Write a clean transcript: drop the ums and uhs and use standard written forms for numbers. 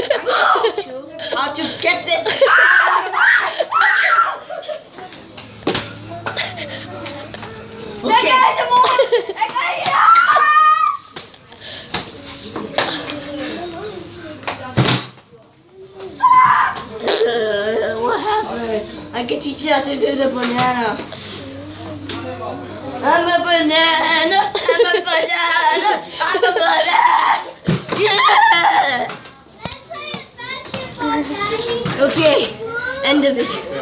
How to get this? Okay. What happened? I can teach you how to do the banana. I'm a banana. I'm a banana. I'm a banana. Yeah. Okay. End of it.